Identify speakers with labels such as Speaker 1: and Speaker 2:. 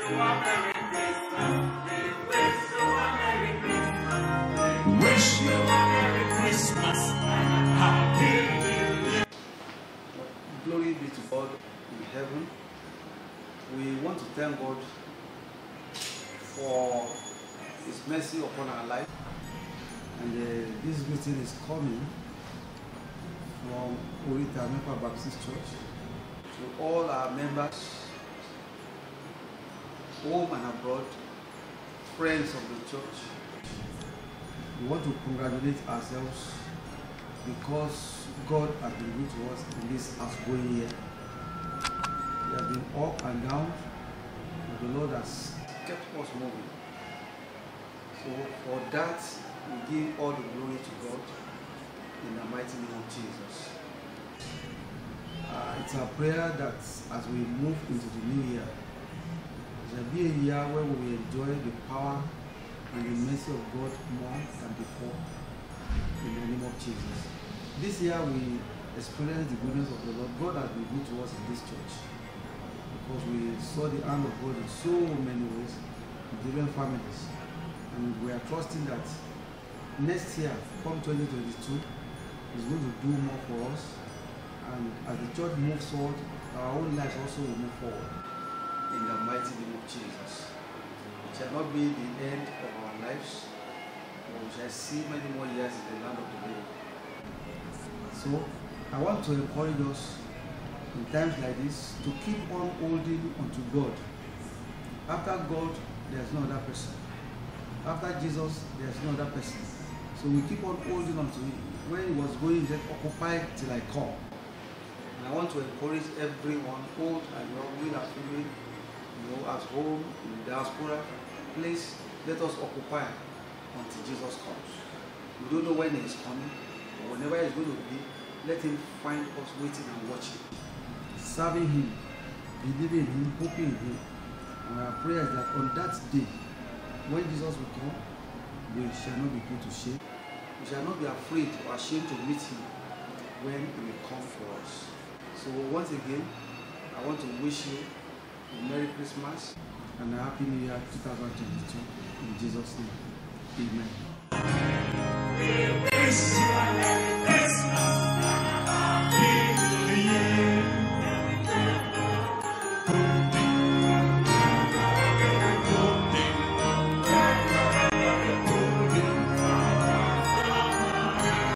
Speaker 1: you a Merry Christmas. We wish you a Merry Christmas.
Speaker 2: Wish you a Merry Christmas and a Happy New Year.
Speaker 3: Glory be to God in heaven. We want to thank God for His mercy upon our life. And this greeting is coming from Orita Mepa Baptist Church to all our members, home and abroad, friends of the church. We want to congratulate ourselves because God has been good to us in this outgoing year. We have been up and down, but the Lord has kept us moving. So for that, we give all the glory to God in the mighty name of Jesus. It's our prayer that as we move into the new year, there will be a year where we will enjoy the power and the mercy of God more than before in the name of Jesus. This year we experienced the goodness of the Lord. God has been good to us in this church because we saw the hand of God in so many ways in different families. And we are trusting that next year, come 2022, is going to do more for us. And as the church moves forward, our own lives also will move forward in the mighty name of Jesus. It shall not be the end of our lives, but we shall see many more years in the land of the living. So I want to encourage us in times like this to keep on holding onto God. After God, there's no other person. After Jesus, there's no other person. So we keep on holding on to Him. When He was going, He said, "Occupy till I come." And I want to encourage everyone, old and young, male and female, at home, in the diaspora, please let us occupy until Jesus comes. We don't know when He is coming, but whenever He is going to be, let Him find us waiting and watching, serving Him, believing in Him, hoping in Him. And our prayer is that on that day, when Jesus will come, we shall not be put to shame. We shall not be afraid or ashamed to meet Him when He will come for us. So once again, I want to wish you a Merry Christmas and a Happy New Year 2022 in Jesus' name. Amen.
Speaker 1: We wish you a Merry